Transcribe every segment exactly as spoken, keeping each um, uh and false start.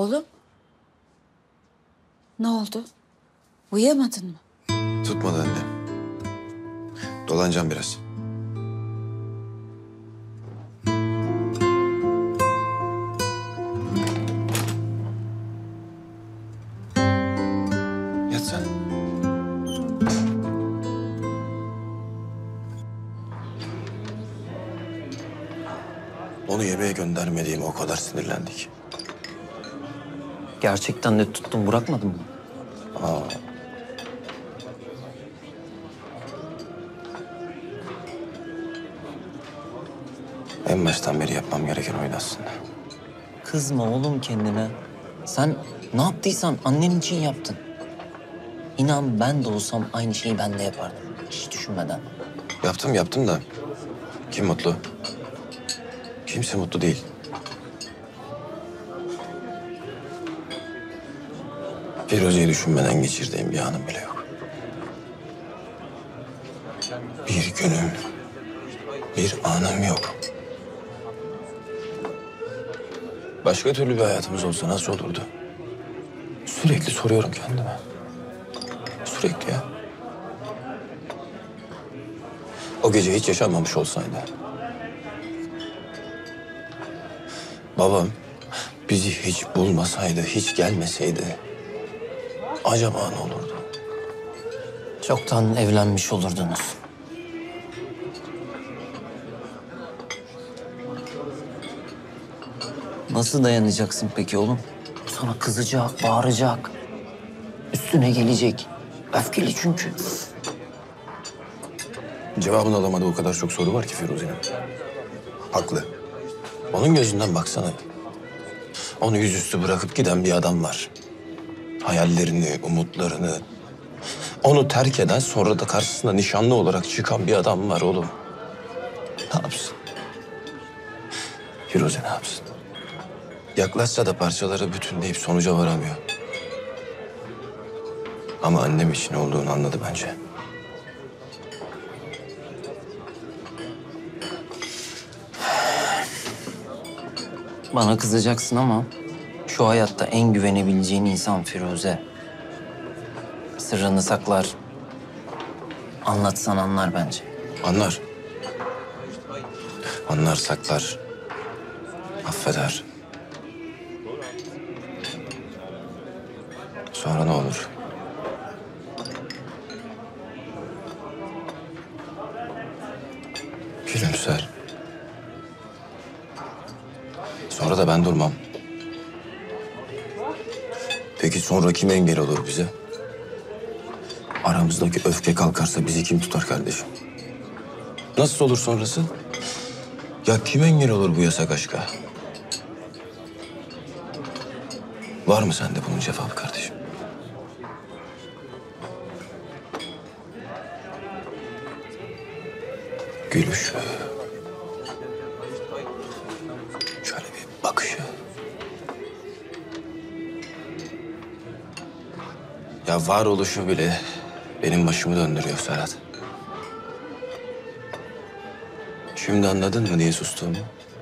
Oğlum. Ne oldu? Uyuyamadın mı? Tutmadı anne. Dolanacağım biraz. Yat sen. Onu yemeğe göndermediğime o kadar sinirlendik. Gerçekten de tuttum, bırakmadın mı? Aa. En baştan beri yapmam gereken oydu aslında. Kızma oğlum kendine. Sen ne yaptıysan annen için yaptın. İnan ben de olsam aynı şeyi ben de yapardım. Hiç düşünmeden. Yaptım yaptım da kim mutlu? Kimse mutlu değil. Firuze'yi düşünmeden geçirdiğim bir anım bile yok. Bir günüm, bir anım yok. Başka türlü bir hayatımız olsa nasıl olurdu? Sürekli soruyorum kendime. Sürekli ya. O gece hiç yaşanmamış olsaydı. Babam bizi hiç bulmasaydı, hiç gelmeseydi acaba ne olurdu? Çoktan evlenmiş olurdunuz. Nasıl dayanacaksın peki oğlum? Sana kızacak, bağıracak. Üstüne gelecek. Öfkeli çünkü. Cevabını alamadığı o kadar çok soru var ki Firuze'nin. Haklı. Onun gözünden baksana. Onu yüzüstü bırakıp giden bir adam var. Hayallerini, umutlarını... Onu terk eden, sonra da karşısına nişanlı olarak çıkan bir adam var oğlum. Ne yapsın? Firuze ne yapsın? Yaklaşsa da parçaları bütünleyip sonuca varamıyor. Ama annem için olduğunu anladı bence. Bana kızacaksın ama şu hayatta en güvenebileceğin insan Firuze. Sırrını saklar. Anlatsan anlar bence. Anlar. Anlar, saklar. Affeder. Sonra ne olur? Gülümser. Sonra da ben durmam. Peki sonra kim engel olur bize? Aramızdaki öfke kalkarsa bizi kim tutar kardeşim? Nasıl olur sonrası? Ya kim engel olur bu yasak aşka? Var mı sende bunun cevabı kardeşim? Gülüşü. Şöyle bir bakışı. Ya varoluşu bile benim başımı döndürüyor Serhat. Şimdi anladın mı niye sustuğumu?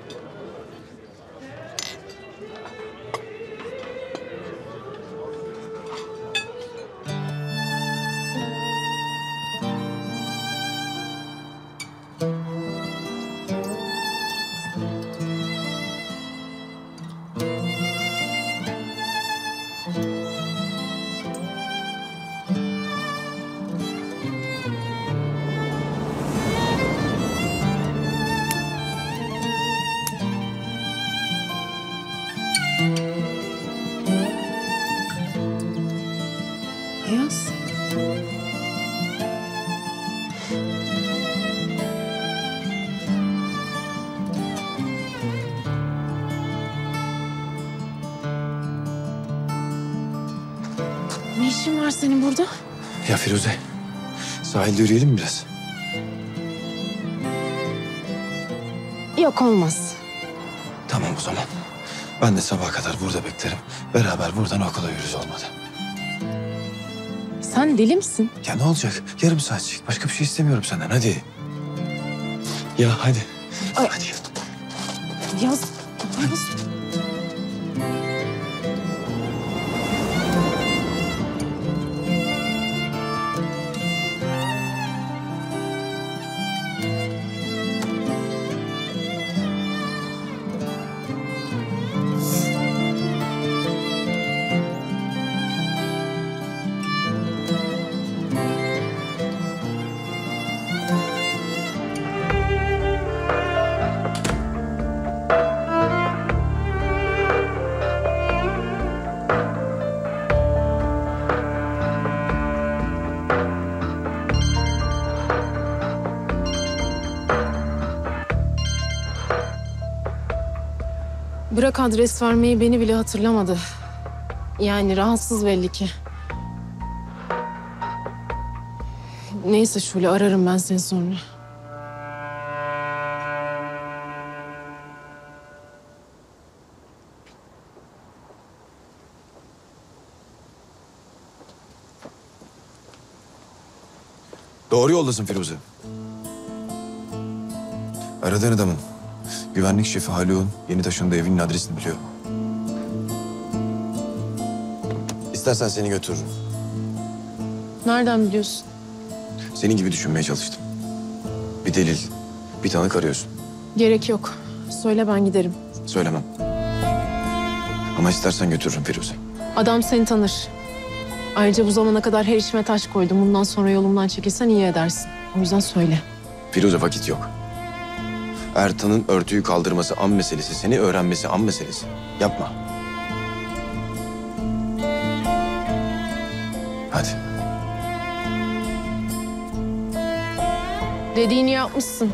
Ayaz. Ne işin var senin burada? Ya Firuze, sahilde yürüyelim mi biraz? Yok, olmaz. Tamam o zaman. Ben de sabaha kadar burada beklerim. Beraber buradan okula yürürüz olmadı. Sen deli misin? Ya ne olacak? Yarım saatçik. Başka bir şey istemiyorum senden. Hadi. Ya hadi. Ay. Hadi. Ayaz. Ayaz. Bırak adres vermeyi, beni bile hatırlamadı. Yani rahatsız belli ki. Neyse Şule, ararım ben seni sonra. Doğru yoldasın Firuze. Aradığın adamın güvenlik şefi Haluk'un yeni taşındığı evinin adresini biliyor. İstersen seni götürürüm. Nereden biliyorsun? Senin gibi düşünmeye çalıştım. Bir delil, bir tanık arıyorsun. Gerek yok. Söyle, ben giderim. Söylemem. Ama istersen götürürüm Firuze. Adam seni tanır. Ayrıca bu zamana kadar her işime taş koydum. Bundan sonra yolumdan çekilsen iyi edersin. O yüzden söyle. Firuze, vakit yok. Ertan'ın örtüyü kaldırması an meselesi, seni öğrenmesi an meselesi. Yapma. Hadi. Dediğini yapmışsın.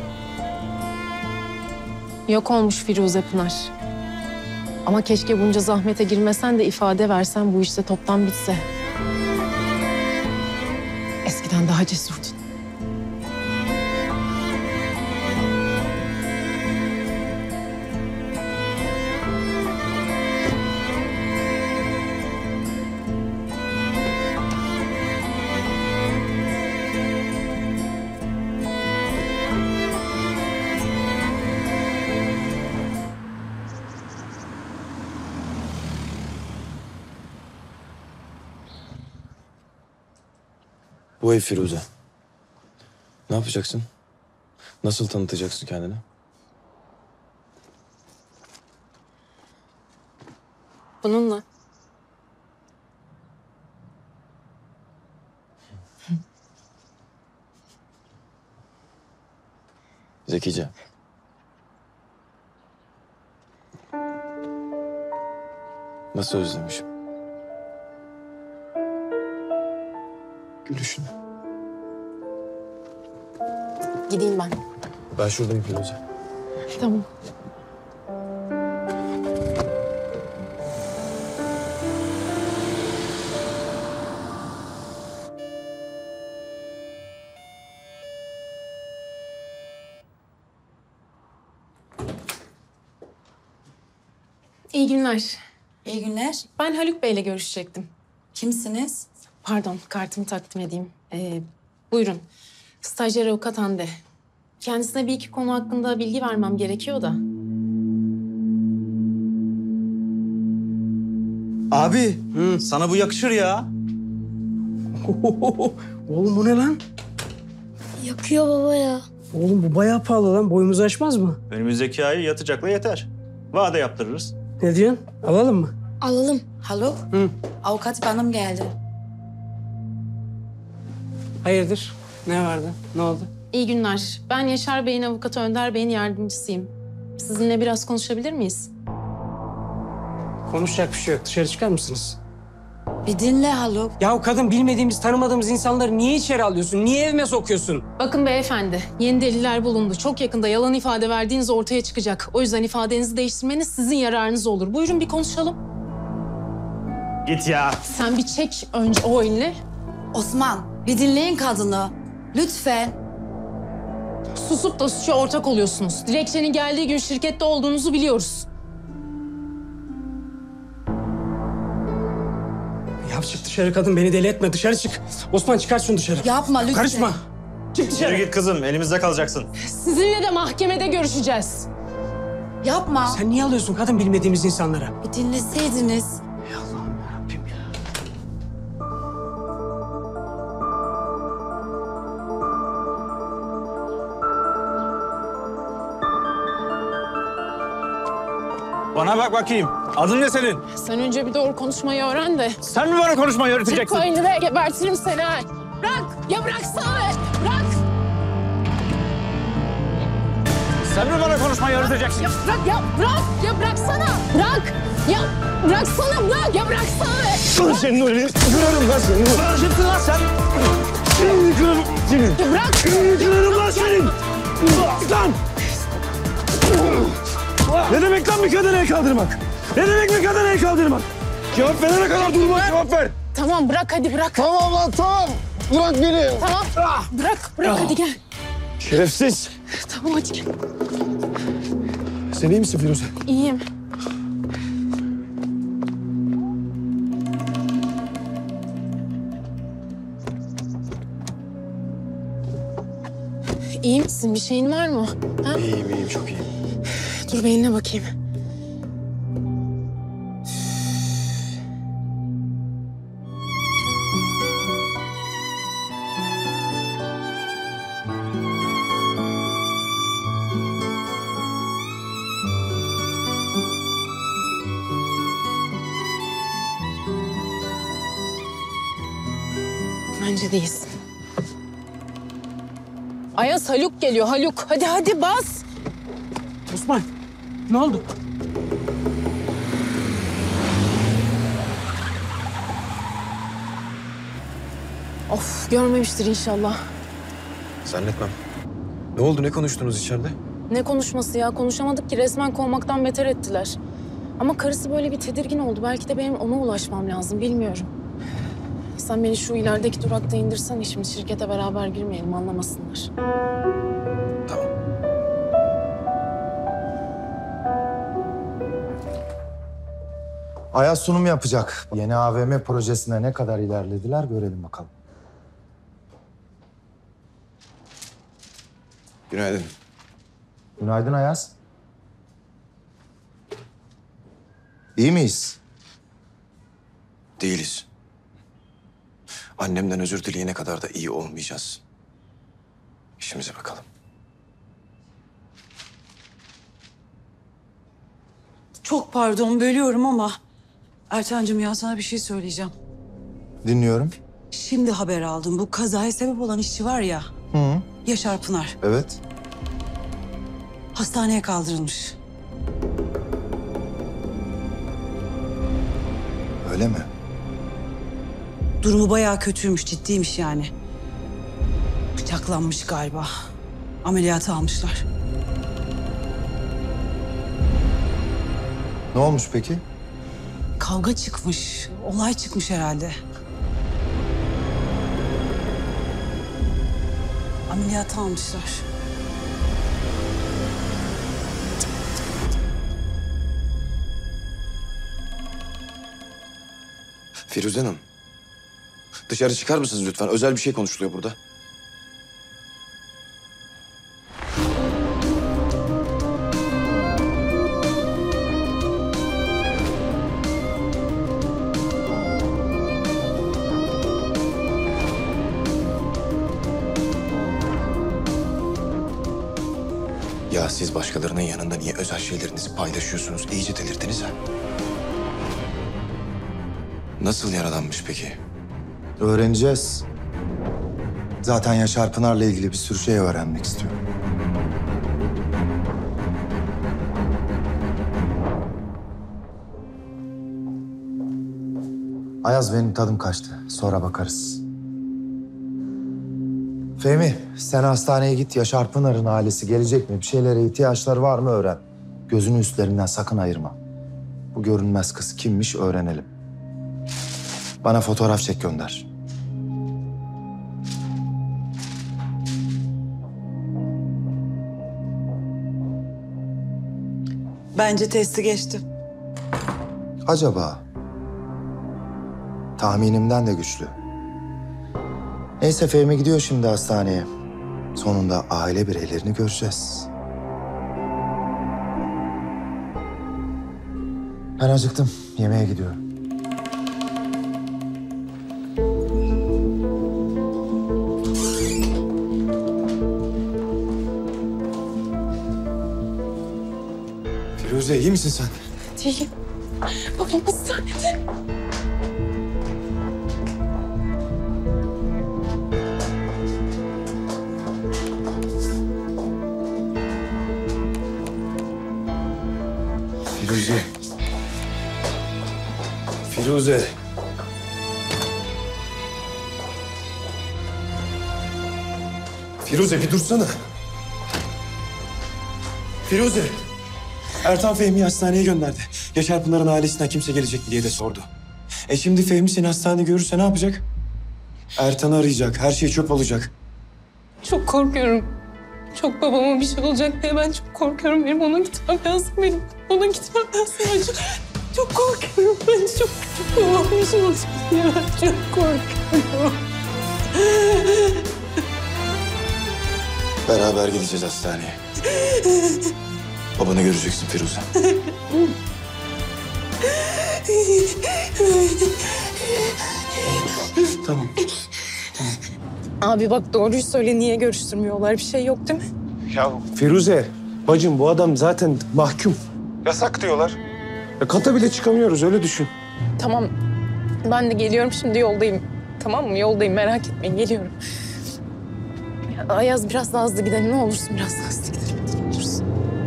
Yok olmuş Firuze Pınar. Ama keşke bunca zahmete girmesen de ifade versen, bu işte toptan bitse. Eskiden daha cesurdun. Bu ev Firuze. Ne yapacaksın? Nasıl tanıtacaksın kendini? Bununla. Zekice. Nasıl özlemişim. Gülüşünü. Gideyim ben. Ben şuradayım Firuze. Tamam. İyi günler. İyi günler. Ben Haluk Bey'le görüşecektim. Kimsiniz? Pardon, kartımı takdim edeyim. Ee, buyurun. Stajyer avukat Hande. Kendisine bir iki konu hakkında bilgi vermem gerekiyor da. Abi, sana bu yakışır ya. Oğlum bu ne lan? Yakıyor baba ya. Oğlum bu bayağı pahalı lan. Boyumuzu aşmaz mı? Önümüzdeki ay yatacakla yeter. Vade yaptırırız. Ne diyorsun? Alalım mı? Alalım. Haluk. Hı. Avukat hanım geldi. Hayırdır? Ne vardı? Ne oldu? İyi günler. Ben Yaşar Bey'in avukatı, Önder Bey'in yardımcısıyım. Sizinle biraz konuşabilir miyiz? Konuşacak bir şey yok. Dışarı çıkar mısınız? Bir dinle Haluk. Ya kadın, bilmediğimiz, tanımadığımız insanları niye içeri alıyorsun? Niye evime sokuyorsun? Bakın beyefendi, yeni deliller bulundu. Çok yakında yalan ifade verdiğiniz ortaya çıkacak. O yüzden ifadenizi değiştirmeniz sizin yararınız olur. Buyurun bir konuşalım. Git ya. Sen bir çek önce o elini. Osman, bir dinleyin kadını. Lütfen. Susup da suça ortak oluyorsunuz. Dilekçenin geldiği gün şirkette olduğunuzu biliyoruz. Ya çık dışarı kadın, beni deli etme. Dışarı çık. Osman çıkar şunu dışarı. Yapma lütfen. Karışma. Çık dışarı. Yürü git kızım, elimizde kalacaksın. Sizinle de mahkemede görüşeceğiz. Yapma. Sen niye alıyorsun kadın bilmediğimiz insanlara? Bir dinleseydiniz. Ey Allah'ım yarabbim ya. Bana bak bakayım. Adın ne senin? Sen önce bir doğru konuşmayı öğren de. Sen mi bana konuşmayı Çık öğreteceksin? o elini ve gebertirim seni. ha. Bırak! Ya bıraksana be! Bırak! Sen mi bana konuşmayı öğreteceksin? Ya bırak ya! Bırak! Ya bıraksana! Bırak! Ya bıraksana! Bırak! Ya bıraksana be! Lan senin öyle kırarım lan seni. Kırarım lan sen. Kırarım seni. Ya bırak! Kırarım lan senin. Lan. Ne demek lan bir kadını el kaldırmak? Ne demek bir kadını el kaldırmak? Cevap verene kadar durma, cevap ver. Tamam bırak hadi bırak. Tamam lan tamam. Bırak beni. Tamam. Bırak bırak hadi gel. Şerefsiz. Tamam hadi gel. Sen iyi misin Firuze? İyiyim. İyi misin? Bir şeyin var mı? Ha? İyiyim iyiyim çok iyiyim. Dur beynine bakayım. Bence değilsin. Ayaz Haluk geliyor Haluk. Hadi hadi bas. Osman ne oldu? Of görmemiştir inşallah. Zannetmem. Ne oldu, ne konuştunuz içeride? Ne konuşması ya? Konuşamadık ki resmen kovmaktan beter ettiler. Ama karısı böyle bir tedirgin oldu. Belki de benim ona ulaşmam lazım bilmiyorum. Sen beni şu ilerideki durakta indirsen şimdi şirkete beraber girmeyelim anlamasınlar. Tamam. Ayaz sunum yapacak. Yeni A V M projesine ne kadar ilerlediler görelim bakalım. Günaydın. Günaydın Ayaz. İyi miyiz? Değiliz. Annemden özür dileyene kadar da iyi olmayacağız. İşimize bakalım. Çok pardon bölüyorum ama Ertan'cığım ya sana bir şey söyleyeceğim. Dinliyorum. Şimdi haber aldım. Bu kazaya sebep olan işçi var ya. Hı. Yaşar Pınar. Evet. Hastaneye kaldırılmış. Öyle mi? Durumu bayağı kötüymüş, ciddiymiş yani. Bıçaklanmış galiba. Ameliyata almışlar. Ne olmuş peki? Kavga çıkmış. Olay çıkmış herhalde. Ameliyata almışlar. Firuze Hanım. Dışarı çıkar mısınız lütfen? Özel bir şey konuşuluyor burada. Ya siz başkalarının yanında niye özel şeylerinizi paylaşıyorsunuz? İyice delirdiniz ha. Nasıl yaralanmış peki? Öğreneceğiz. Zaten Yaşar Pınar'la ilgili bir sürü şey öğrenmek istiyorum. Ayaz benim tadım kaçtı. Sonra bakarız. Fehmi, sen hastaneye git. Yaşar Pınar'ın ailesi gelecek mi? Bir şeylere ihtiyaçları var mı öğren. Gözünü üstlerinden sakın ayırma. Bu görünmez kız kimmiş öğrenelim. Bana fotoğraf çek gönder. Bence testi geçti. Acaba? Tahminimden de güçlü. Neyse Fehmi gidiyor şimdi hastaneye. Sonunda aile bireylerini göreceğiz. Ben acıktım. Yemeğe gidiyorum. Firuze iyi misin sen? Değilim. Babam hastanede. Firuze. Firuze. Firuze bir dursana. Firuze. Ertan Fehmi'yi hastaneye gönderdi. Yaşar Pınar'ın ailesinden kimse gelecek mi diye de sordu. E şimdi Fehmi seni hastanede görürse ne yapacak? Ertan'ı arayacak, her şey çöp olacak. Çok korkuyorum. Çok babama bir şey olacak diye ben çok korkuyorum. Benim ona gitmem lazım. Benim ona gitmem lazım. Ben çok, çok korkuyorum. Ben çok, çok babama bir şey olacak diye ben çok korkuyorum. Beraber gideceğiz hastaneye. Babanı göreceksin Firuze. Tamam. Abi bak doğruyu söyle. Niye görüştürmüyorlar? Bir şey yok değil mi? Ya Firuze, bacım bu adam zaten mahkum. Yasak diyorlar. Ya kata bile çıkamıyoruz, öyle düşün. Tamam. Ben de geliyorum. Şimdi yoldayım. Tamam mı? Yoldayım. Merak etmeyin. Geliyorum. Ya Ayaz biraz daha hızlı gidelim. Ne olursun biraz daha hızlı gidelim. Ne olursun.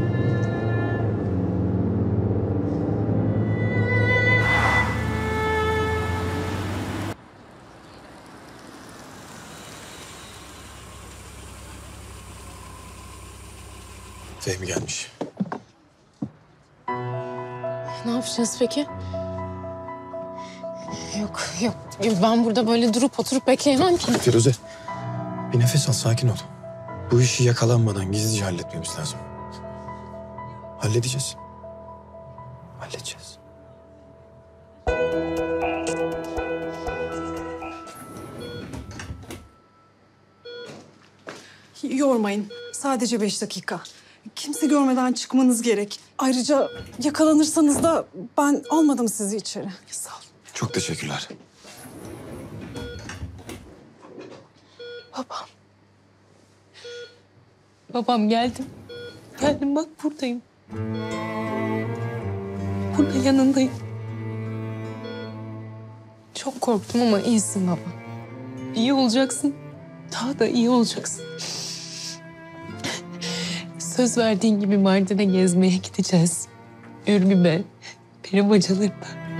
Fehmi gelmiş. Ne yapacağız peki? Yok, yok. Ben burada böyle durup oturup bekleyemem ki. Firuze, bir nefes al, sakin ol. Bu işi yakalanmadan gizlice halletmemiz lazım. Halledeceğiz. Halledeceğiz. Yormayın. Sadece beş dakika. Kimse görmeden çıkmanız gerek. Ayrıca yakalanırsanız da ben almadım sizi içeri. Sağ olun. Çok teşekkürler. Babam. Babam geldim. Geldim bak buradayım. Burada yanındayım. Çok korktum ama iyisin baba. İyi olacaksın. Daha da iyi olacaksın. Söz verdiğin gibi Mardin'e gezmeye gideceğiz. Ürgüp'e, peri bacalarına.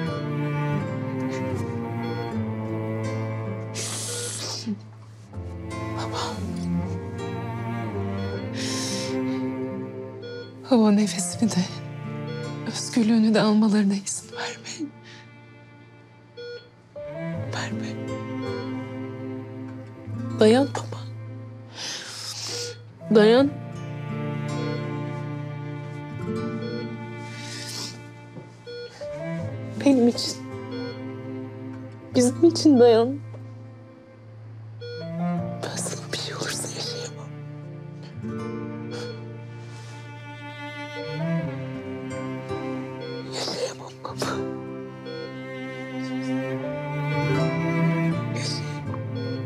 Baba. Baba nefesini de, özgürlüğünü de almalarına izin verme. Verme. Dayan baba. Dayan. Benim için. Bizim için dayan. Ben sana bir şey olursa yaşayamam. Yaşayamam baba. Yaşayamam.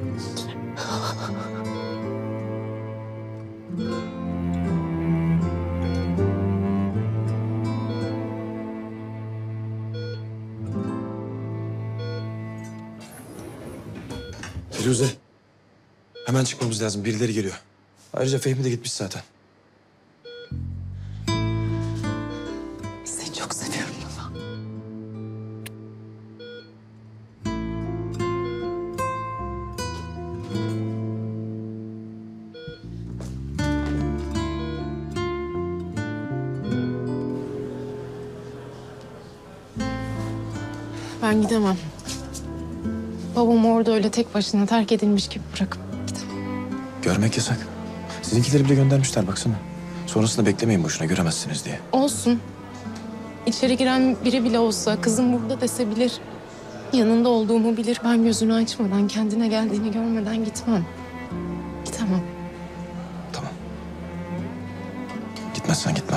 Firuze, hemen çıkmamız lazım. Birileri geliyor. Ayrıca Fehmi de gitmiş zaten. Seni çok seviyorum baba. Ben gidemem. Babamı orada öyle tek başına terk edilmiş gibi bırakıp gidemem. Görmek yasak. Sizinkileri bile göndermişler baksana. Sonrasında beklemeyin boşuna, göremezsiniz diye. Olsun. İçeri giren biri bile olsa kızım burada dese bilir. Yanında olduğumu bilir. Ben gözünü açmadan, kendine geldiğini görmeden gitmem. Gidemem. Tamam. Gitmezsen gitmem.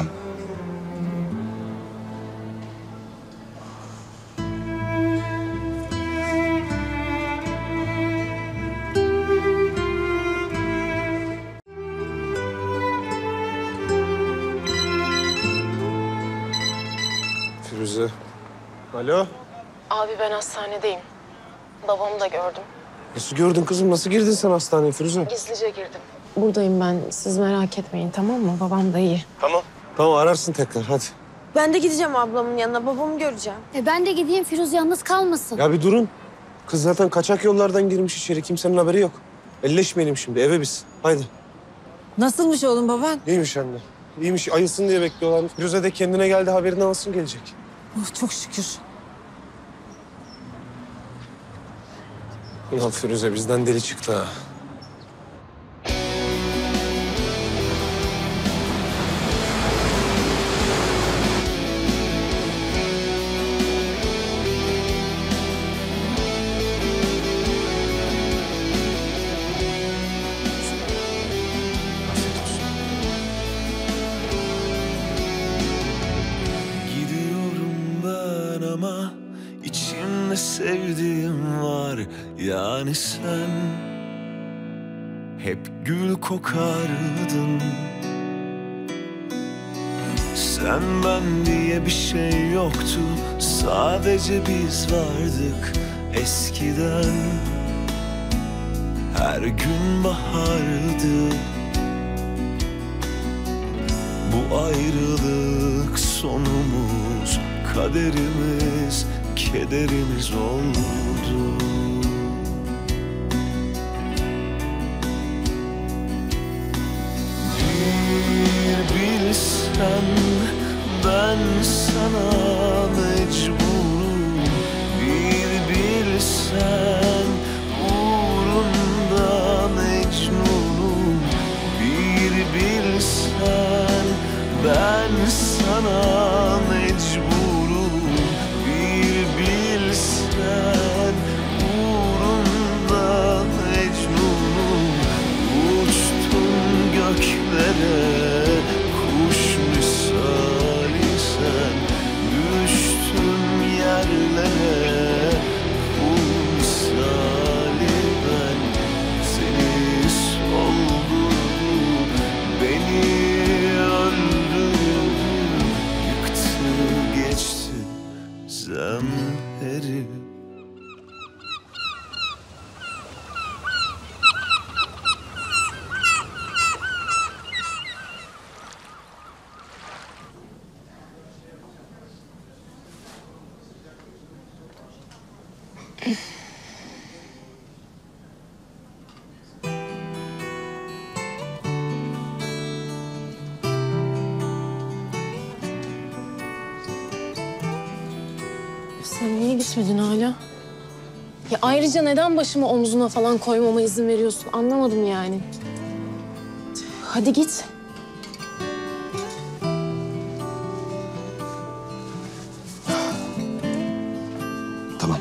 Firuze. Alo. Abi ben hastanedeyim. Babamı da gördüm. Nasıl gördün kızım? Nasıl girdin sen hastaneye Firuze? Gizlice girdim. Buradayım ben. Siz merak etmeyin tamam mı? Babam da iyi. Tamam. Tamam, ararsın tekrar hadi. Ben de gideceğim ablamın yanına. Babamı göreceğim. E ben de gideyim. Firuze yalnız kalmasın. Ya bir durun. Kız zaten kaçak yollardan girmiş içeri. Kimsenin haberi yok. Elleşmeyelim şimdi. Eve biz. Haydi. Nasılmış oğlum baban? İyiymiş anne. İyiymiş, ayılsın diye bekliyorlar. Firuze de kendine geldi, haberini alsın gelecek. Oh, çok şükür. Ulan Firuze bizden deli çıktı ha. Gidiyorum ben ama içimde sevdiğim var. Yani sen hep gül kokardın. Sen ben diye bir şey yoktu, sadece biz vardık eskiden. Her gün bahardı. Bu ayrılık sonumuz, kaderimiz, kederimiz oldu. Bir bilsen ben sana mecburum. Bir bilsen uğrunda mecnunum. Bir bilsen ben sana mecburum. Bir bilsen uğrunda mecnunum. Uçtum göklere kuş misali sen. Düştüm yerlere kul misali ben. Seni soldurdum, beni öldürdün. Yıktı geçti zemheri. Sen niye gitmedin hala? Ya ayrıca neden başımı omzuna falan koymama izin veriyorsun? Anlamadım yani. Hadi git. Tamam.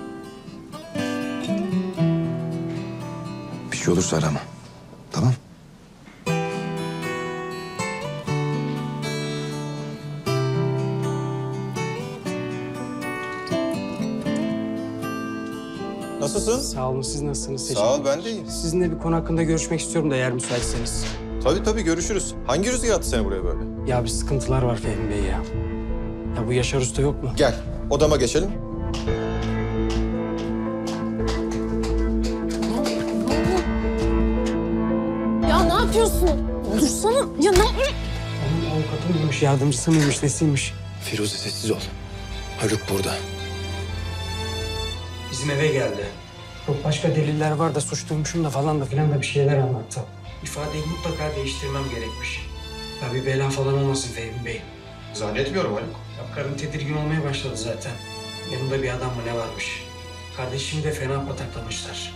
Bir şey olursa arama. Tamam. Nasılsın? Sağ olun, siz nasılsınız? Sağ ol, ben de iyiyim. Sizinle bir konu hakkında görüşmek istiyorum da eğer müsaitseniz. Tabii tabii görüşürüz. Hangi rüzgar attı seni buraya böyle? Ya bir sıkıntılar var Fehmi Bey ya. Ya bu Yaşar Usta yok mu? Gel, odama geçelim. Ya ne yapıyorsun? Dursana. Ya ne Onun avukatı mıymış, yardımcısı mıymış, nesiymiş? Firuze sessiz ol. Haluk burada. Bizim eve geldi. Çok başka deliller var da suçluymuşum da falan da filan da bir şeyler anlattı. İfadeyi mutlaka değiştirmem gerekmiş. Ya bir bela falan olmasın Fehmi Bey. Zannetmiyorum Haluk. Ya karın tedirgin olmaya başladı zaten. Yanında bir adam mı ne varmış? Kardeşimi de fena pataklamışlar.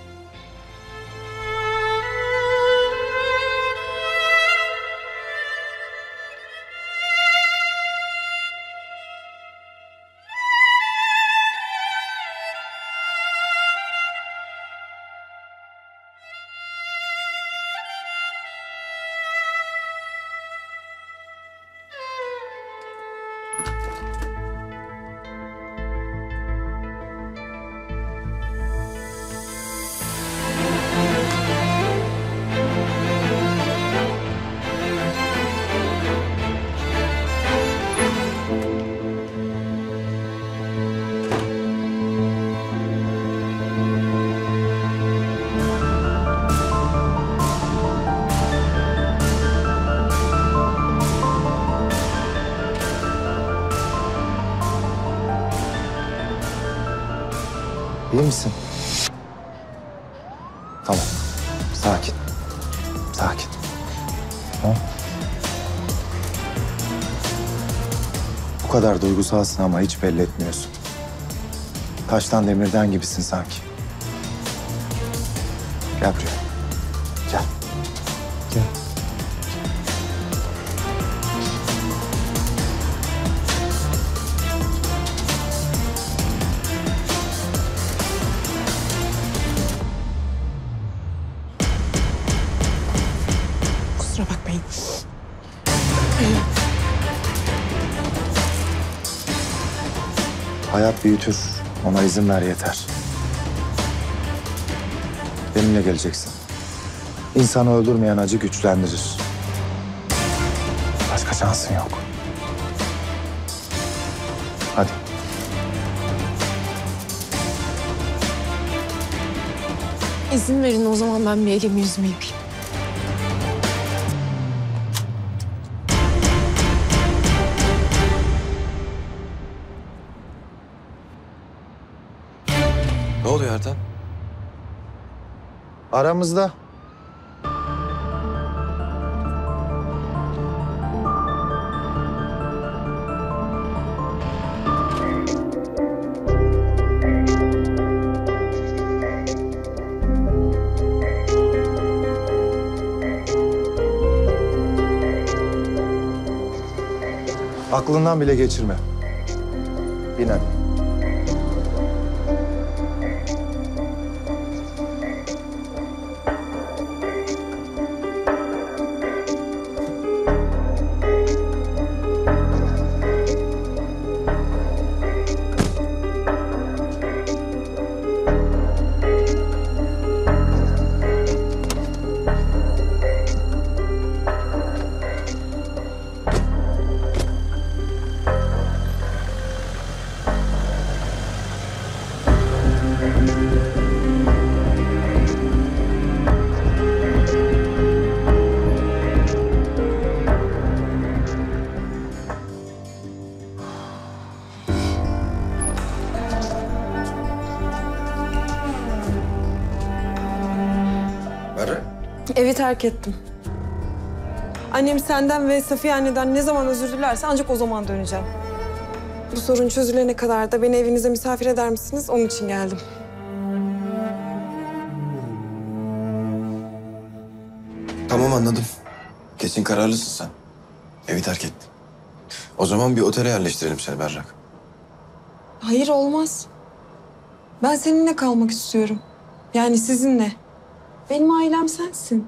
İyi misin? Tamam. Sakin. Sakin. Tamam. Bu kadar duygusalsın ama hiç belli etmiyorsun. Taştan demirden gibisin sanki. Gel buraya. Gel. Gel. Kusura bakmayın. Hayat büyütür. Ona izin ver yeter. Benimle geleceksin. İnsanı öldürmeyen acı güçlendirir. Başka şansın yok. Hadi. İzin verin o zaman ben bir elimi yüzümü yıkayayım. Ne oluyor Ertan? Aramızda. Aklından bile geçirme. Bin hadi. Evi terk ettim. Annem senden ve Safiye anneden ne zaman özür dilerse ancak o zaman döneceğim. Bu sorun çözülene kadar da beni evinize misafir eder misiniz? Onun için geldim. Tamam anladım. Kesin kararlısın sen. Evi terk ettin. O zaman bir otele yerleştirelim seni Berrak. Hayır olmaz. Ben seninle kalmak istiyorum. Yani sizinle. Benim ailem sensin.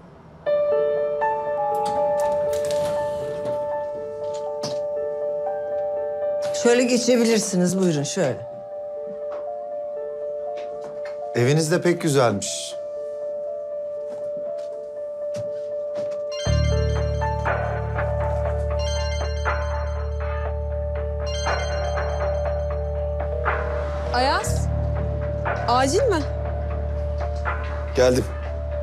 Şöyle geçebilirsiniz. Buyurun şöyle. Eviniz de pek güzelmiş. Ayaz. Acil mi? Geldim.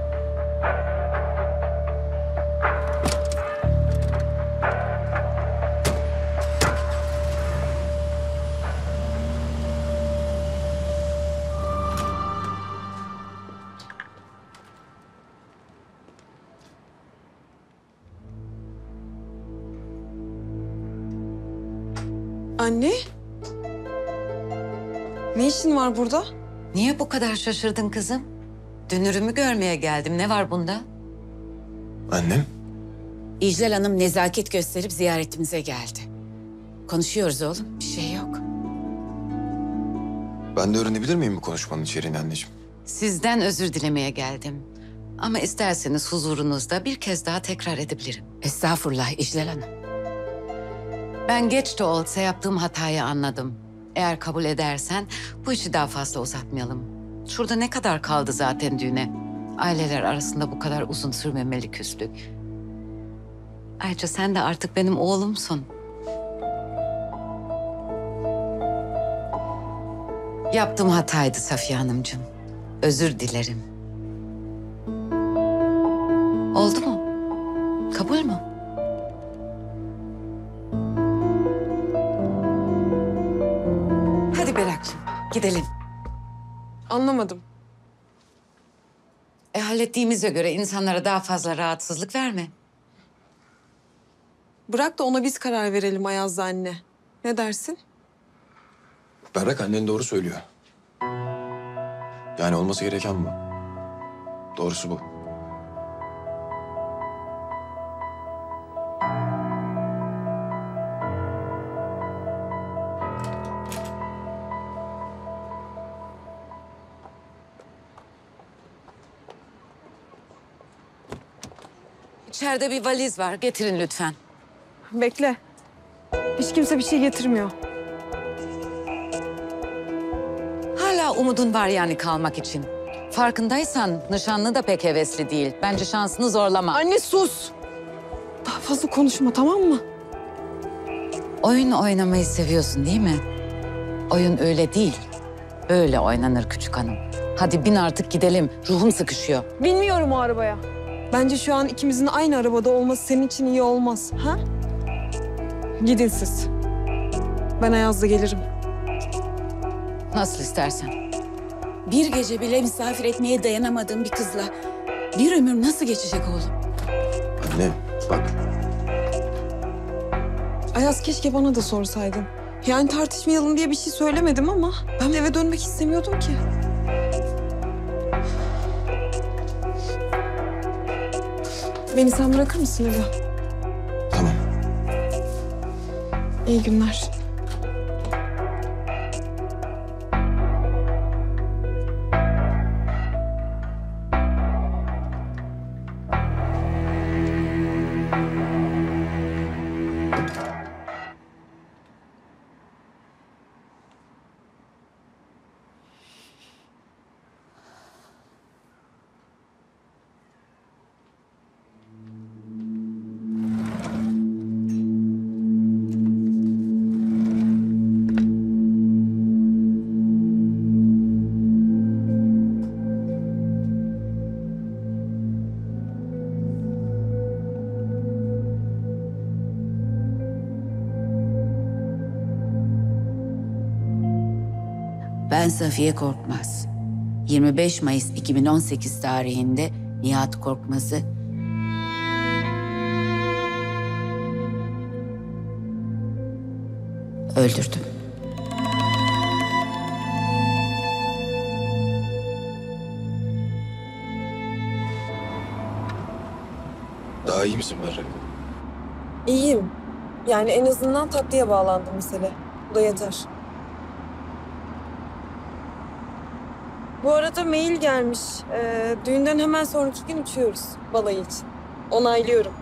Anne. Ne işin var burada? Niye bu kadar şaşırdın kızım? Dünürümü görmeye geldim. Ne var bunda? Annem? İclal Hanım nezaket gösterip ziyaretimize geldi. Konuşuyoruz oğlum, bir şey yok. Ben de öğrenebilir miyim bu konuşmanın içeriğini anneciğim? Sizden özür dilemeye geldim. Ama isterseniz huzurunuzda bir kez daha tekrar edebilirim. Estağfurullah İclal Hanım. Ben geç de olsa yaptığım hatayı anladım. Eğer kabul edersen bu işi daha fazla uzatmayalım. Şurada ne kadar kaldı zaten düğüne? Aileler arasında bu kadar uzun sürmemeli küslük. Ayrıca sen de artık benim oğlumsun. Yaptığım hataydı Safiye Hanımcığım. Özür dilerim. Oldu mu? Kabul mü? Hadi Berak'cığım, gidelim. Anlamadım. E, hallettiğimize göre insanlara daha fazla rahatsızlık verme. Bırak da ona biz karar verelim Ayaz'la anne. Ne dersin? Berrak annen doğru söylüyor. Yani olması gereken bu. Doğrusu bu. İçeride bir valiz var. Getirin lütfen. Bekle. Hiç kimse bir şey getirmiyor. Hala umudun var yani kalmak için. Farkındaysan nişanlı da pek hevesli değil. Bence şansını zorlama. Anne sus! Daha fazla konuşma, tamam mı? Oyun oynamayı seviyorsun değil mi? Oyun öyle değil. Böyle oynanır küçük hanım. Hadi bin artık gidelim. Ruhum sıkışıyor. Bilmiyorum o arabaya. Bence şu an ikimizin aynı arabada olması senin için iyi olmaz. Ha? Gidin siz. Ben Ayaz'la gelirim. Nasıl istersen. Bir gece bile misafir etmeye dayanamadığım bir kızla bir ömür nasıl geçecek oğlum? Anne bak. Ayaz keşke bana da sorsaydın. Yani tartışmayalım diye bir şey söylemedim ama ben eve dönmek istemiyordum ki. Beni sen bırakır mısın eve? Tamam. İyi günler. Ben Safiye Korkmaz. yirmi beş Mayıs iki bin on sekiz tarihinde Nihat Korkmaz'ı öldürdüm. Daha iyi misin Berrak? İyiyim. Yani en azından tatlıya bağlandı mesele. Bu da yeter. Bu arada mail gelmiş. Ee, düğünden hemen sonraki gün uçuyoruz balayı için. Onaylıyorum.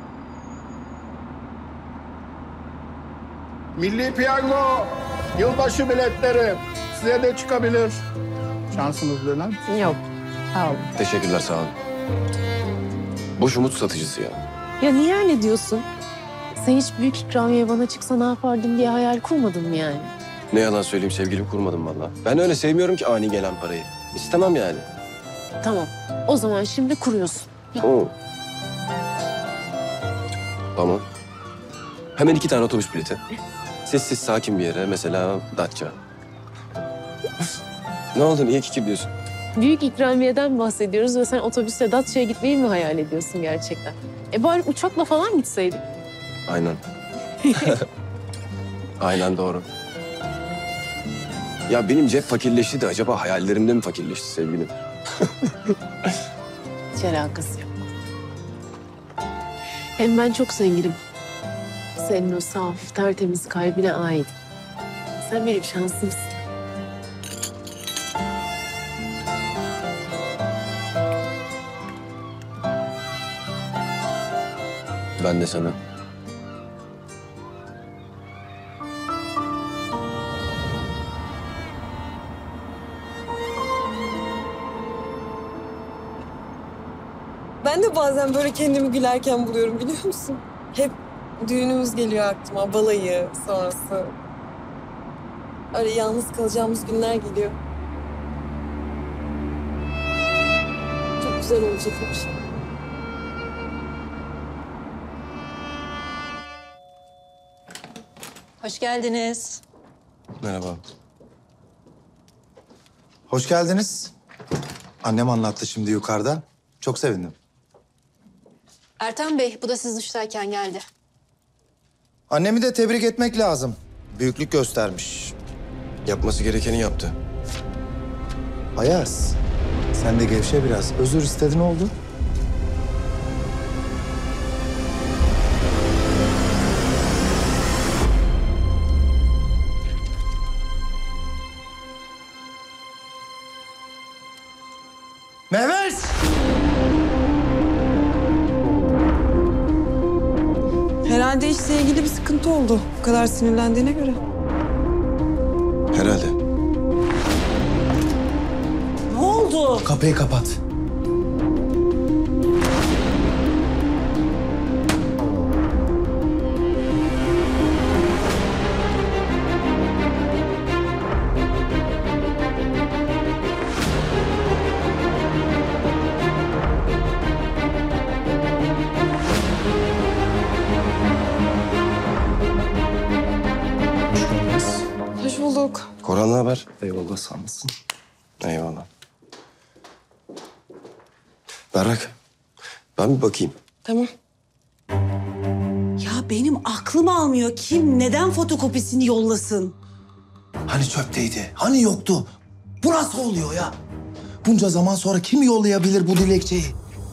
Milli Piyango, yılbaşı biletleri size de çıkabilir. Şansınız döner. Yok. Sağ olun. Teşekkürler sağ olun. Boş umut satıcısı ya. Ya niye öyle diyorsun? Sen hiç büyük ikramiye bana çıksa ne yapardım diye hayal kurmadın mı yani? Ne yalan söyleyeyim sevgilim kurmadım vallahi. Ben öyle sevmiyorum ki ani gelen parayı. İstemem yani. Tamam. O zaman şimdi kuruyorsun. Oo. Tamam. Hemen iki tane otobüs bileti. Sessiz sakin bir yere mesela Datça. Ne oldu niye kiki diyorsun? Büyük ikramiyeden bahsediyoruz ve sen otobüsle Datça'ya gitmeyi mi hayal ediyorsun gerçekten? E bari uçakla falan gitseydik. Aynen. Aynen doğru. Ya benim cep fakirleşti de acaba hayallerimde mi fakirleşti sevgilim? Hiç alakası yok. Hem ben çok zenginim. Senin o saf, tertemiz kalbine ait. Sen benim şansımsın. Ben de sana. Ben de bazen böyle kendimi gülerken buluyorum biliyor musun? Hep düğünümüz geliyor aklıma, balayı sonrası. Öyle yalnız kalacağımız günler geliyor. Çok güzel olacakmış. Hoş geldiniz. Merhaba. Hoş geldiniz. Annem anlattı şimdi yukarıda. Çok sevindim. Ertan Bey, bu da siz duştayken geldi. Annemi de tebrik etmek lazım. büyüklük göstermiş. Yapması gerekeni yaptı. Ayaz, sen de gevşe biraz. Özür istedin oldu. Mehmet! Herhalde işle ilgili bir sıkıntı oldu. Bu kadar sinirlendiğine göre. Herhalde. Ne oldu? Kapıyı kapat. Hoş bulduk. Koran ne haber? Eyvallah, sağ olasın. Eyvallah. Berrak, ben bir bakayım. Tamam. Ya benim aklım almıyor. Kim neden fotokopisini yollasın? Hani çöpteydi? Hani yoktu? Bu nasıl oluyor ya? Bunca zaman sonra kim yollayabilir bu dilekçeyi?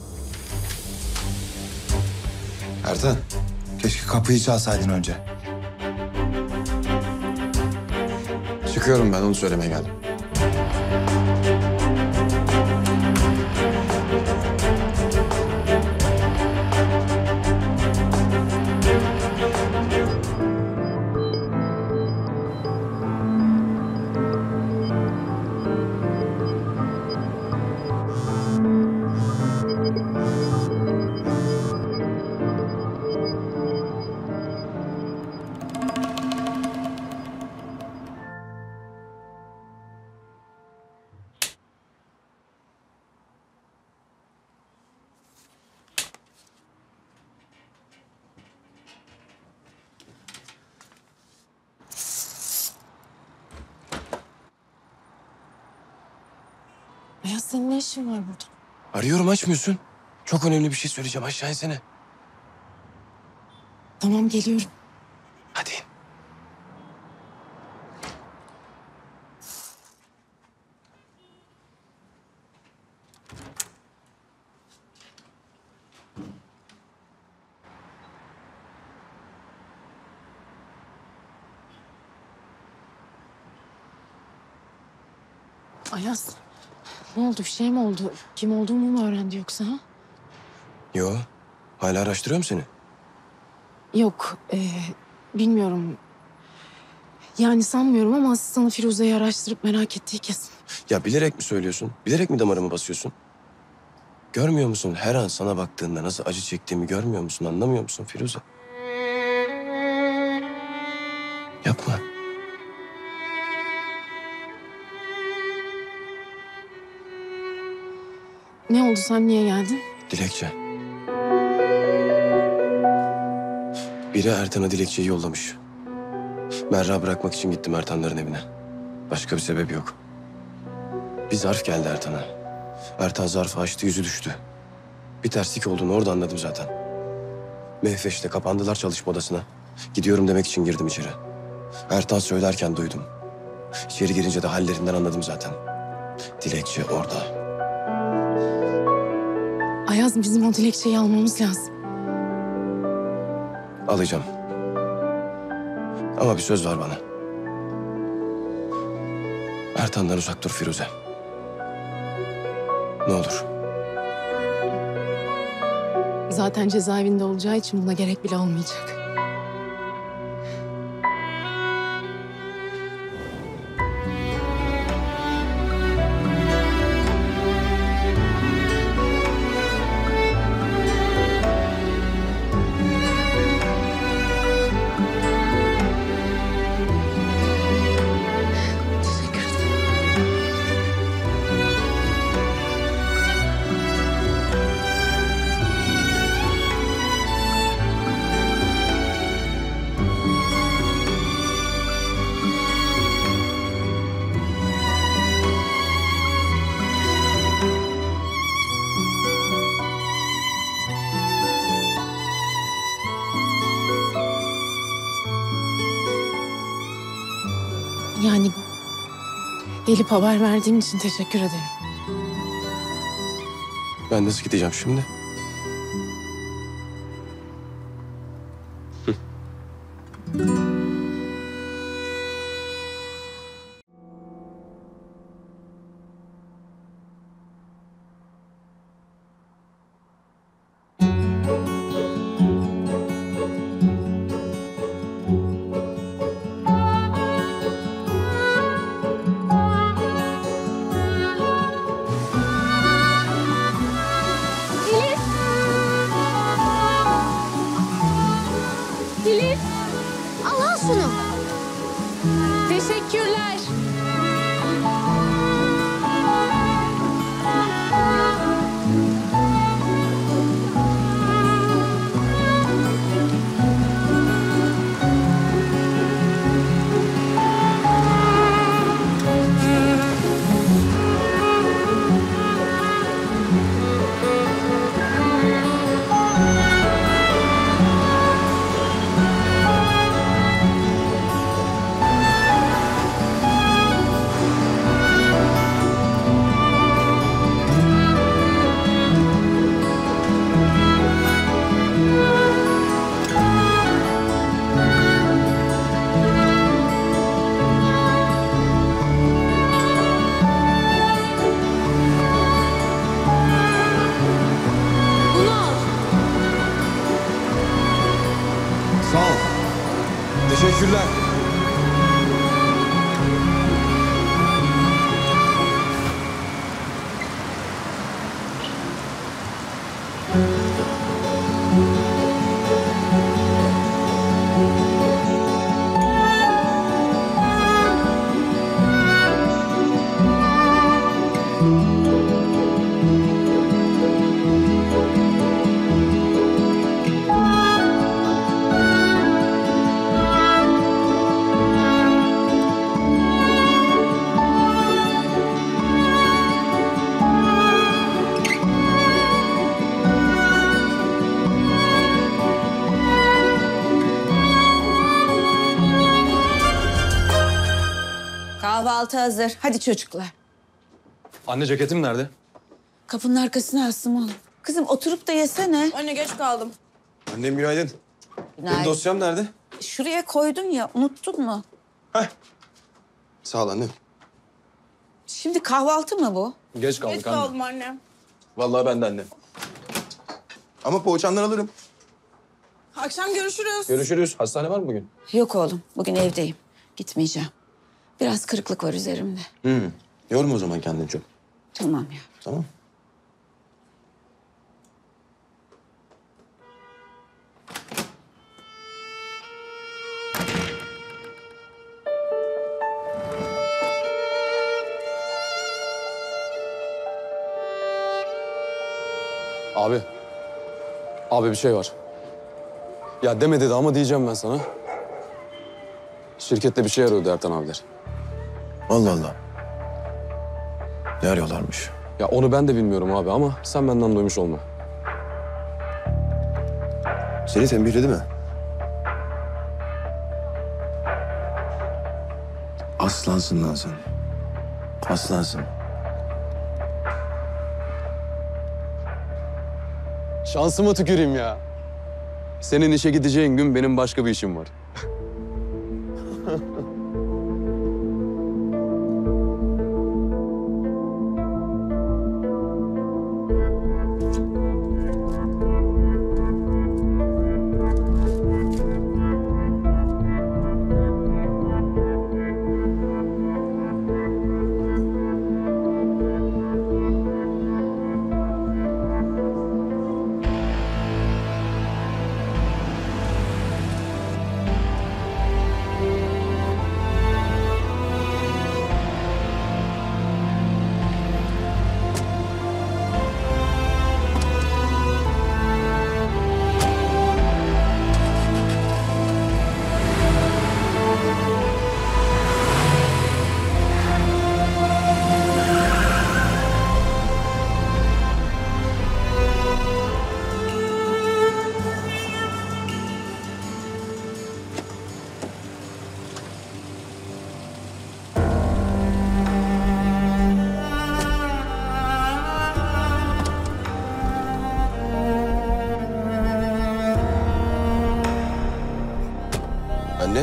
Ertan, keşke kapıyı çalsaydın önce. Çıkıyorum ben, onu söylemeye geldim. Ayaz senin ne işin var burada? Arıyorum, açmıyorsun. Çok önemli bir şey söyleyeceğim, aşağı insene. Tamam geliyorum. Hadi. Ayaz ne oldu? Bir şey mi oldu? Kim olduğumu mu öğrendi yoksa? Ha? Yo, hala araştırıyorum seni. Yok ee, bilmiyorum. Yani sanmıyorum ama asistanı Firuze'yi araştırıp merak ettiği kesin. Ya bilerek mi söylüyorsun? Bilerek mi damarımı basıyorsun? Görmüyor musun? Her an sana baktığında nasıl acı çektiğimi görmüyor musun? Anlamıyor musun Firuze? Yapma. Ne oldu? Sen niye geldin? Dilekçe. Biri Ertan'a dilekçeyi yollamış. Merra bırakmak için gittim Ertanların evine. Başka bir sebep yok. Bir zarf geldi Ertan'a. Ertan zarfı açtı, yüzü düştü. Bir terslik olduğunu orada anladım zaten. Mehveş'te kapandılar çalışma odasına. Gidiyorum demek için girdim içeri. Ertan söylerken duydum. İçeri girince de hallerinden anladım zaten. Dilekçe orada. Ayaz bizim o dilekçeyi almamız lazım. Alacağım. Ama bir söz var bana. Ertan'dan uzak dur Firuze. Ne olur. Zaten cezaevinde olacağı için buna gerek bile olmayacak. Yani gelip haber verdiğim için teşekkür ederim. Ben nasıl gideceğim şimdi? Filiz, al al şunu. Teşekkürler. Sağ ol. Teşekkürler. Kahvaltı hazır. Hadi çocuklar. Anne ceketim nerede? Kapının arkasına astım oğlum. Kızım oturup da yesene. Anne geç kaldım. Annem günaydın. Benim dosyam nerede? Şuraya koydun ya, unuttun mu? Sağ ol annem. Şimdi kahvaltı mı bu? Geç kaldık anne. annem. Vallahi ben de annem. Ama poğaçandan alırım. Akşam görüşürüz. Görüşürüz. Hastane var mı bugün? Yok oğlum, bugün evdeyim. Gitmeyeceğim. Biraz kırıklık var üzerimde. Hı. Yorma o zaman kendini çok. Tamam ya. Tamam. Abi. Abi bir şey var. Ya deme dedi ama diyeceğim ben sana. Şirkette bir şey arıyordu Ertan abiler. Allah Allah. Ne arıyorlarmış? Ya onu ben de bilmiyorum abi ama sen benden duymuş olma. Seni tembihledi mi? Aslansın lan sen. Aslansın. Şansıma tüküreyim ya. Senin işe gideceğin gün benim başka bir işim var. Anne.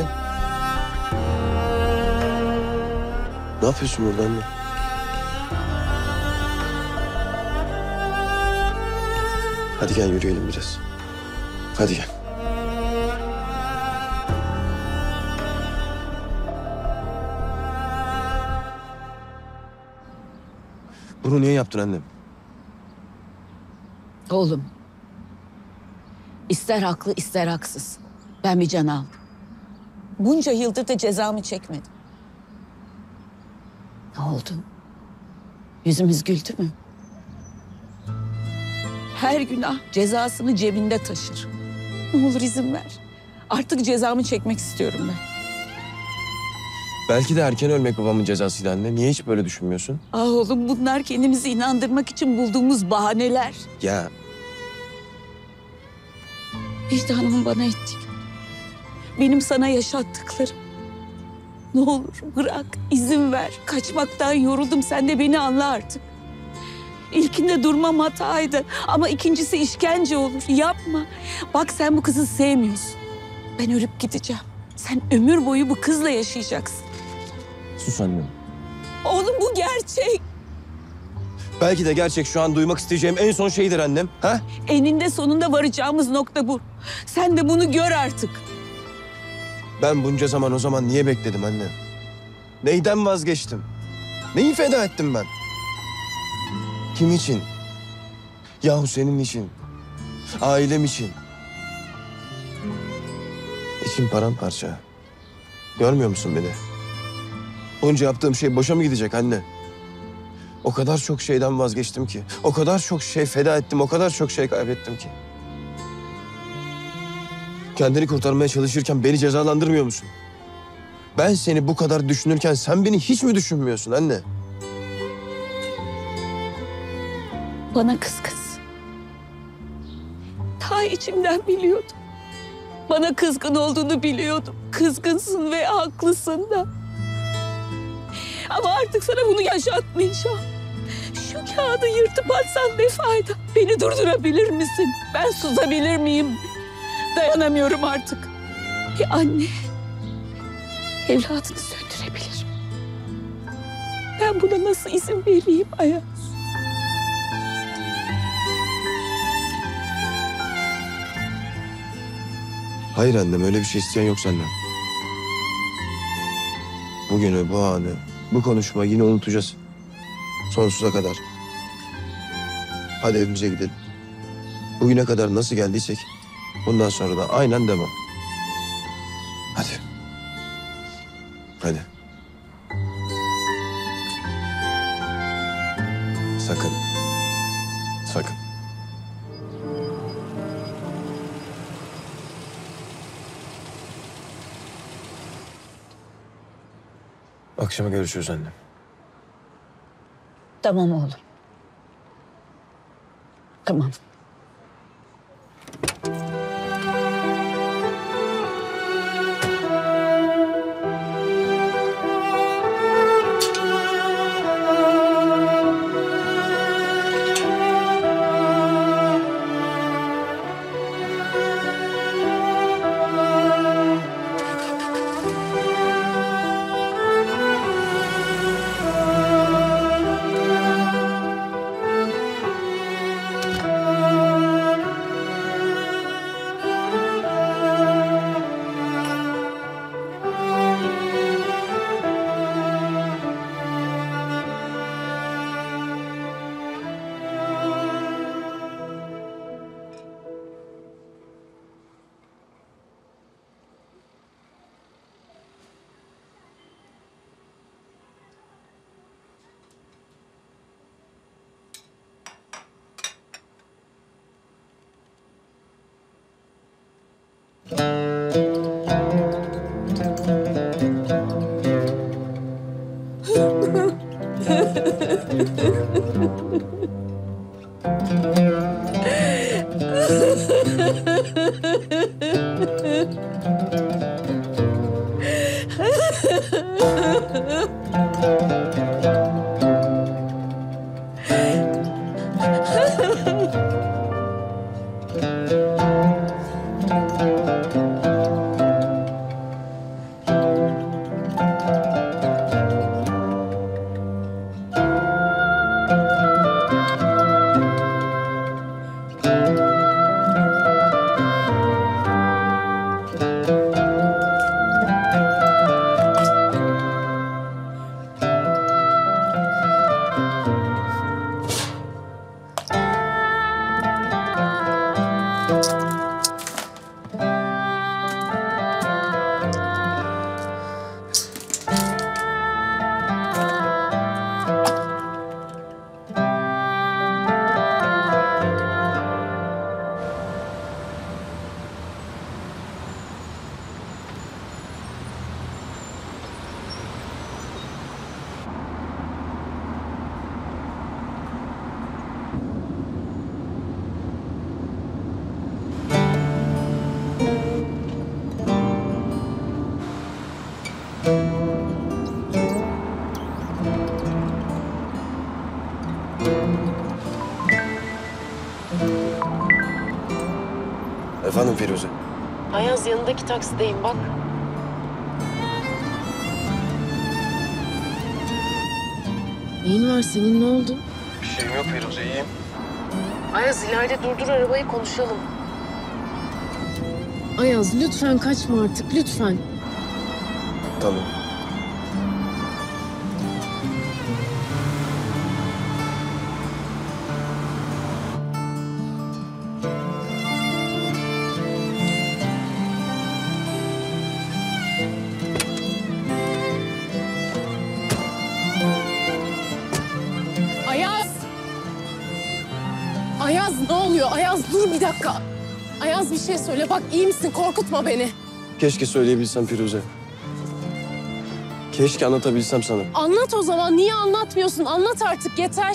Ne yapıyorsun burada anne? Hadi gel yürüyelim biraz. Hadi gel. Bunu niye yaptın annem? Oğlum. İster haklı ister haksız. Ben bir can aldım. Bunca yıldır da cezamı çekmedim. Ne oldu? Yüzümüz güldü mü? Her günah cezasını cebinde taşır. Ne olur izin ver. Artık cezamı çekmek istiyorum ben. Belki de erken ölmek babamın cezasıydı anne. Niye hiç böyle düşünmüyorsun? Ah oğlum bunlar kendimizi inandırmak için bulduğumuz bahaneler. Ya Vicdanımın bana ettik. Benim sana yaşattıklarım. Ne olur bırak, izin ver. Kaçmaktan yoruldum, sen de beni anla artık. İlkinde durmam hataydı ama ikincisi işkence olur. Yapma. Bak sen bu kızı sevmiyorsun. Ben ölüp gideceğim. Sen ömür boyu bu kızla yaşayacaksın. sus annem. Oğlum bu gerçek. Belki de gerçek şu an duymak isteyeceğim en son şeydir annem. Ha? Eninde sonunda varacağımız nokta bu. Sen de bunu gör artık. Ben bunca zaman o zaman niye bekledim annem? Neyden vazgeçtim? Neyi feda ettim ben? Kim için? Yahu senin için. Ailem için. İçim paramparça. Görmüyor musun beni? Bunca yaptığım şey boşa mı gidecek anne? O kadar çok şeyden vazgeçtim ki. O kadar çok şey feda ettim, o kadar çok şey kaybettim ki. Kendini kurtarmaya çalışırken beni cezalandırmıyor musun? Ben seni bu kadar düşünürken sen beni hiç mi düşünmüyorsun anne? Bana kız kız. Ta içimden biliyordum. Bana kızgın olduğunu biliyordum. Kızgınsın ve haklısın da. Ama artık sana bunu yaşatmayacağım. Şu kağıdı yırtıp atsan ne fayda? Beni durdurabilir misin? Ben susabilir miyim? Dayanamıyorum artık. Bir anne evladını söndürebilir. Ben buna nasıl izin vereyim Ayaz? Hayır annem, öyle bir şey isteyen yok senden. Bugünü, bu anı, bu konuşmayı yine unutacağız. Sonsuza kadar. Hadi evimize gidelim. Bugüne kadar nasıl geldiysek bundan sonra da aynen devam. Hadi. Hadi. Sakın. Sakın. Akşama görüşürüz annem. Tamam oğlum. Tamam. Efendim Firuze? Ayaz yanındaki taksideyim bak. Neyin var senin, ne oldu? Bir şeyim yok Firuze, iyiyim. Ayaz ileride durdur arabayı konuşalım. Ayaz lütfen kaçma artık lütfen. Tamam. Ayaz! Ayaz ne oluyor? Ayaz dur bir dakika. Ayaz bir şey söyle. Bak iyi misin? Korkutma beni. Keşke söyleyebilsem Firuze. Keşke anlatabilsem sana. Anlat o zaman. Niye anlatmıyorsun? Anlat artık yeter.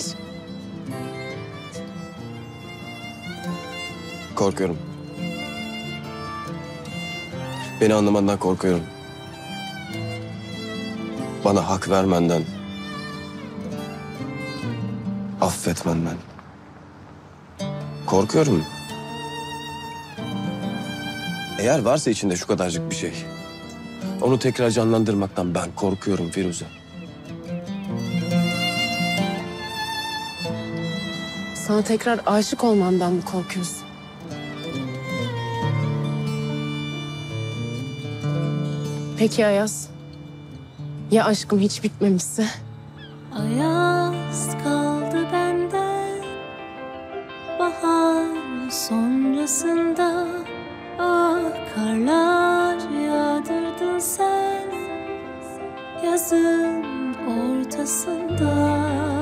Korkuyorum. Beni anlamandan korkuyorum. Bana hak vermenden. Affetmenden. Korkuyorum. Eğer varsa içinde şu kadarcık bir şey, onu tekrar canlandırmaktan ben korkuyorum Firuze. Sana tekrar aşık olmandan mı korkuyorsun? Peki Ayaz. Ya aşkım hiç bitmemişse? Ayaz kaldı benden bahar sonrasında. Ah karlar yağdırdın sen yazın ortasında.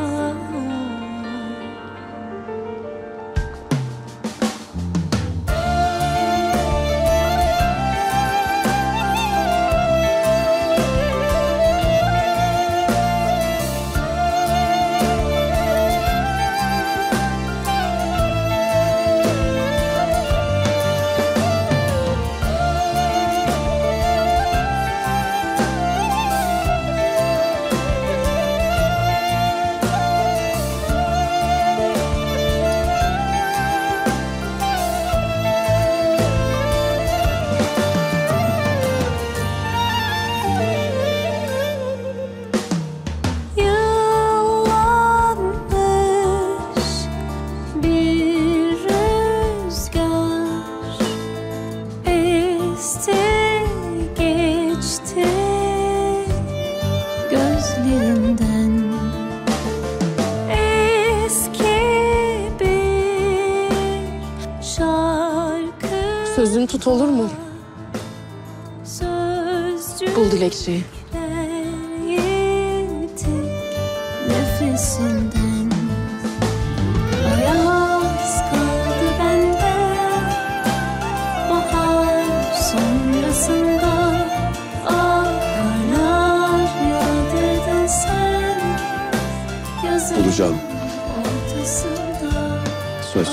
Sözünü tut olur mu? Bul dilekçeyi. Nefesinden ayaz kaldı benden bahar sonrasında. Ah karlar yağdırdın sen yazın Bulacağım. ortasında. Söz.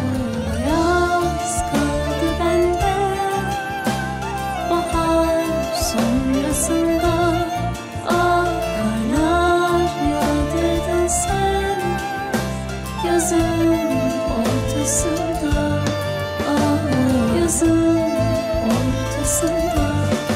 Ayaz kaldı benden bahar sonrasında. Ah karlar yağdırdın sen yazın ortasında. Ah yazın ortasında.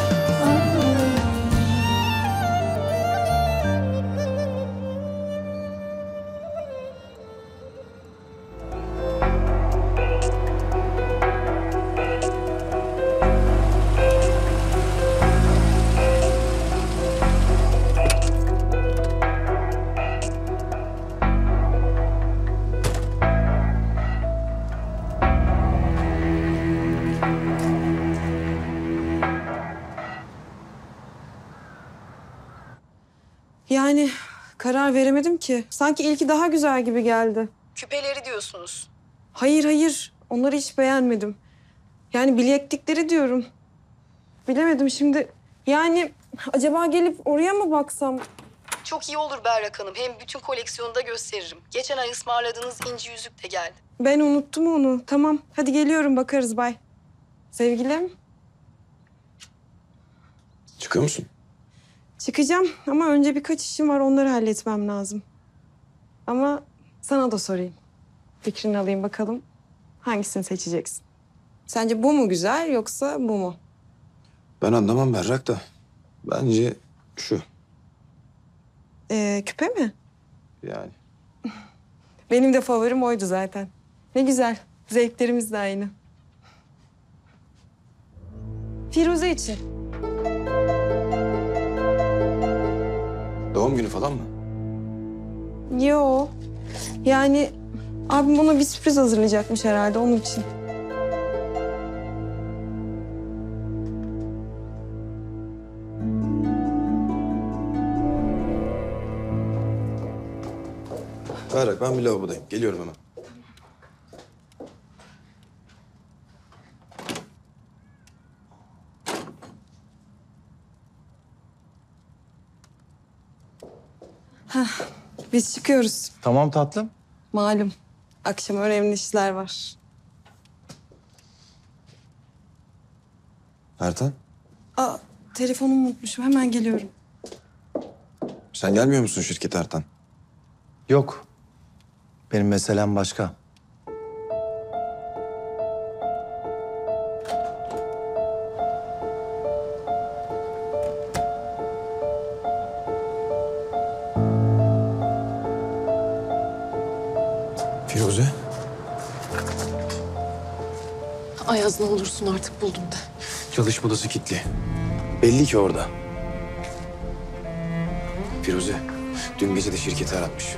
Yani karar veremedim ki. Sanki ilki daha güzel gibi geldi. Küpeleri diyorsunuz. Hayır hayır. Onları hiç beğenmedim. Yani bileklikleri diyorum. Bilemedim şimdi. Yani acaba gelip oraya mı baksam? Çok iyi olur Berrak Hanım. Hem bütün koleksiyonu da gösteririm. Geçen ay ısmarladığınız inci yüzük de geldi. Ben unuttum onu. Tamam. Hadi geliyorum bakarız. Bay. Sevgilim. Çıkıyor musun? Çıkacağım ama önce birkaç işim var, onları halletmem lazım. Ama sana da sorayım. Fikrini alayım bakalım. Hangisini seçeceksin? Sence bu mu güzel yoksa bu mu? Ben anlamam Berrak da. Bence şu. Ee, küpe mi? Yani. Benim de favorim oydu zaten. Ne güzel. Zevklerimiz de aynı. Firuze için. Doğum günü falan mı? Yo. Yani abim ona bir sürpriz hazırlayacakmış herhalde onun için. Berrak ben bir lavabodayım. Geliyorum hemen. Heh, biz çıkıyoruz. Tamam tatlım. Malum. Akşam önemli işler var. Ertan, Aa, telefonumu unutmuşum. Hemen geliyorum. sen gelmiyor musun şirkete Ertan? Yok. Benim meselem başka. Firuze. Ayaz ne olursun artık buldum de. Çalışma odası kilitli. Belli ki orada. Firuze, dün gece de şirketi aratmış.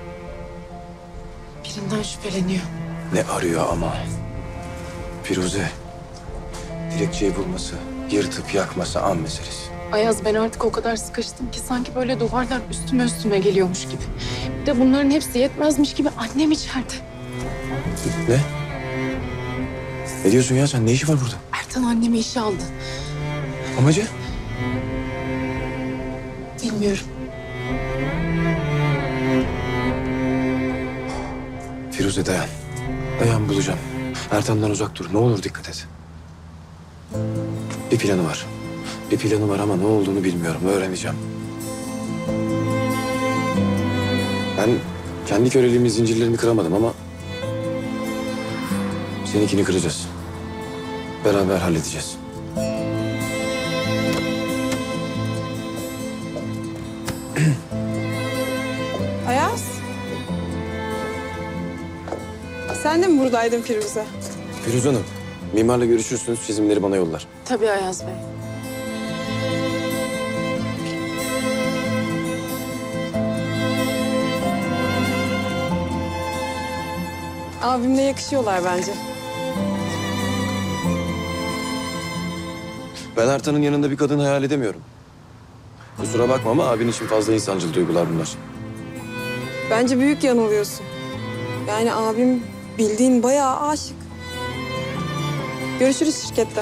Birinden şüpheleniyor. Ne arıyor ama? Firuze, dilekçeyi bulması, yırtıp yakması an meselesi. Ayaz ben artık o kadar sıkıştım ki sanki böyle duvarlar üstüme üstüme geliyormuş gibi. Bir de bunların hepsi yetmezmiş gibi annem içeride. Ne? Ne diyorsun ya sen? Ne işi var burada? Ertan annemi işe aldı. Amacı? Bilmiyorum. Firuze dayan. Dayan bulacağım. Ertan'dan uzak dur. Ne olur dikkat et. Bir planı var. Bir planı var ama ne olduğunu bilmiyorum. Öğreneceğim. Ben kendi köreliğimin zincirlerini kıramadım ama... seninkini kıracağız. Beraber halledeceğiz. Ayaz. Sen de mi buradaydın Firuze? Firuze Hanım, mimarla görüşürsünüz. Çizimleri bana yollar. Tabii Ayaz Bey. Abimle yakışıyorlar bence. Ben Ertan'ın yanında bir kadın hayal edemiyorum. Kusura bakma ama abin için fazla insancıl duygular bunlar. Bence büyük yanılıyorsun. Yani abim bildiğin bayağı aşık. Görüşürüz şirkette.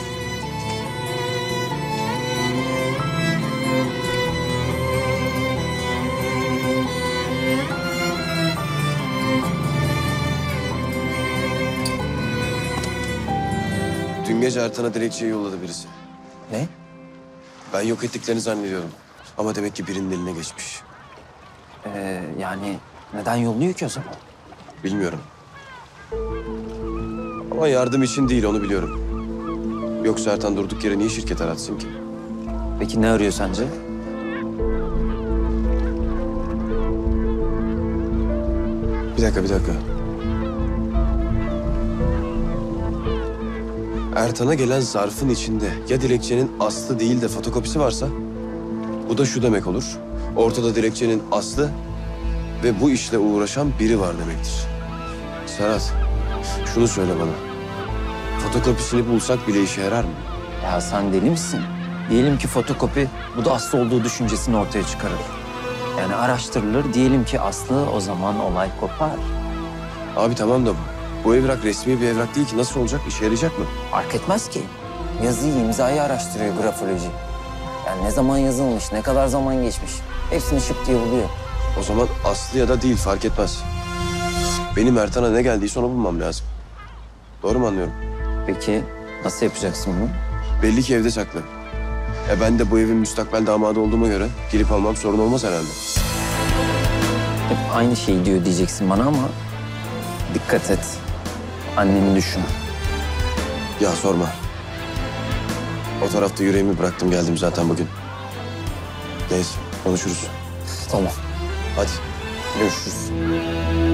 Dün gece Ertan'a dilekçeyi yolladı birisi. Ne? Ben yok ettiklerini zannediyorum. Ama demek ki birinin eline geçmiş. Ee, yani neden yolluyor ki o zaman? Bilmiyorum. Ama yardım için değil onu biliyorum. Yoksa Ertan durduk yere niye şirket aratsın ki? Peki ne arıyor sence? Bir dakika, bir dakika. Ertan'a gelen zarfın içinde ya dilekçenin aslı değil de fotokopisi varsa... bu da şu demek olur. Ortada dilekçenin aslı ve bu işle uğraşan biri var demektir. Serhat, şunu söyle bana. Fotokopisini bulsak bile işe yarar mı? Ya sen deli misin? Diyelim ki fotokopi bu da Aslı olduğu düşüncesini ortaya çıkarır. Yani araştırılır, diyelim ki Aslı, o zaman olay kopar. Abi tamam da bu. Bu evrak resmi bir evrak değil ki. Nasıl olacak? İşe yarayacak mı? Fark etmez ki. Yazıyı, imzayı araştırıyor grafoloji. Yani ne zaman yazılmış, ne kadar zaman geçmiş. Hepsini şıp diye buluyor. O zaman Aslı ya da değil fark etmez. Benim Ertan'a ne geldiyse onu bulmam lazım. Doğru mu anlıyorum? Peki nasıl yapacaksın bunu? Belli ki evde saklı. E ben de bu evin müstakbel damadı olduğuma göre gelip almam sorun olmaz herhalde. Hep aynı şeyi diyor diyeceksin bana ama dikkat et. Anneni düşün. Ya sorma. O tarafta yüreğimi bıraktım geldim zaten bugün. Neyse konuşuruz. Tamam. Hadi. Görüşürüz.